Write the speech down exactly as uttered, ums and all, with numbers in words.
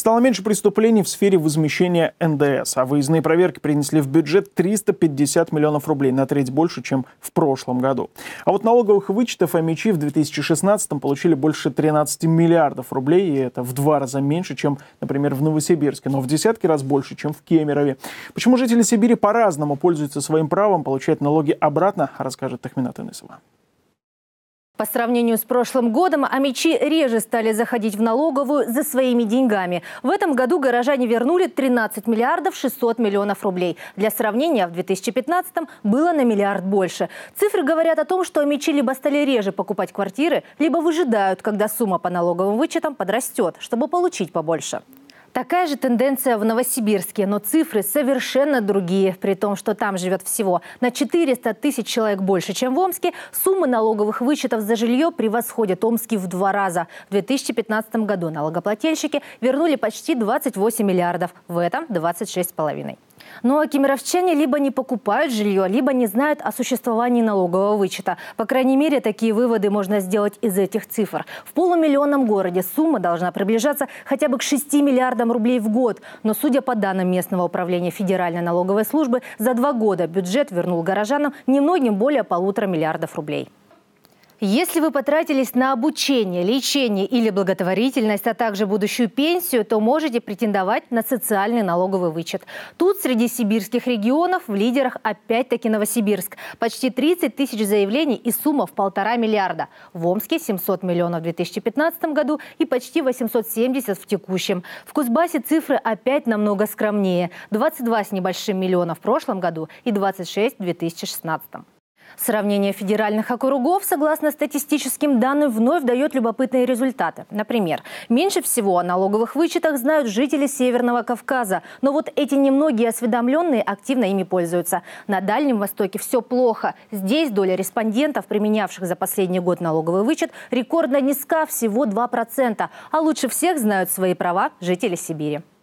Стало меньше преступлений в сфере возмещения эн дэ эс, а выездные проверки принесли в бюджет триста пятьдесят миллионов рублей, на треть больше, чем в прошлом году. А вот налоговых вычетов омичи в две тысячи шестнадцатом получили больше тринадцати миллиардов рублей, и это в два раза меньше, чем, например, в Новосибирске, но в десятки раз больше, чем в Кемерове. Почему жители Сибири по-разному пользуются своим правом получать налоги обратно, расскажет Тахминат Инысова. По сравнению с прошлым годом, омичи реже стали заходить в налоговую за своими деньгами. В этом году горожане вернули тринадцать миллиардов шестьсот миллионов рублей. Для сравнения, в две тысячи пятнадцатом было на миллиард больше. Цифры говорят о том, что омичи либо стали реже покупать квартиры, либо выжидают, когда сумма по налоговым вычетам подрастет, чтобы получить побольше. Такая же тенденция в Новосибирске, но цифры совершенно другие. При том, что там живет всего на четыреста тысяч человек больше, чем в Омске, суммы налоговых вычетов за жилье превосходят Омский в два раза. В две тысячи пятнадцатом году налогоплательщики вернули почти двадцать восемь миллиардов, в этом двадцать шесть с половиной. Ну а кемеровчане либо не покупают жилье, либо не знают о существовании налогового вычета. По крайней мере, такие выводы можно сделать из этих цифр. В полумиллионном городе сумма должна приближаться хотя бы к шести миллиардам рублей в год. Но, судя по данным местного управления Федеральной налоговой службы, за два года бюджет вернул горожанам немногим более полутора миллиардов рублей. Если вы потратились на обучение, лечение или благотворительность, а также будущую пенсию, то можете претендовать на социальный налоговый вычет. Тут среди сибирских регионов в лидерах опять-таки Новосибирск. Почти тридцать тысяч заявлений и сумма в полтора миллиарда. В Омске семьсот миллионов в две тысячи пятнадцатом году и почти восемьсот семьдесят в текущем. В Кузбассе цифры опять намного скромнее. двадцать два с небольшим миллиона в прошлом году и двадцать шесть в две тысячи шестнадцатом. Сравнение федеральных округов, согласно статистическим данным, вновь дает любопытные результаты. Например, меньше всего о налоговых вычетах знают жители Северного Кавказа. Но вот эти немногие осведомленные активно ими пользуются. На Дальнем Востоке все плохо. Здесь доля респондентов, применявших за последний год налоговый вычет, рекордно низка, всего два процента. А лучше всех знают свои права жители Сибири.